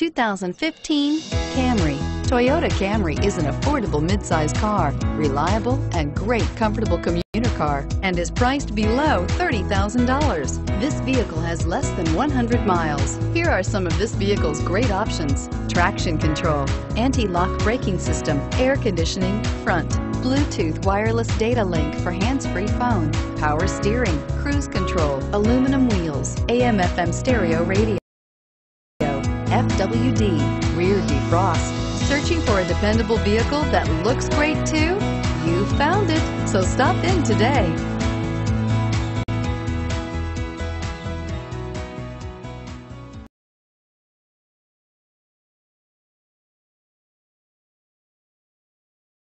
2015 Camry. Toyota Camry is an affordable midsize car, reliable and great comfortable commuter car, and is priced below $30,000. This vehicle has less than 100 miles. Here are some of this vehicle's great options: traction control, anti-lock braking system, air conditioning, front, Bluetooth wireless data link for hands-free phone, power steering, cruise control, aluminum wheels, AM/FM stereo radio, FWD, rear defrost. Searching for a dependable vehicle that looks great too? You found it, so stop in today.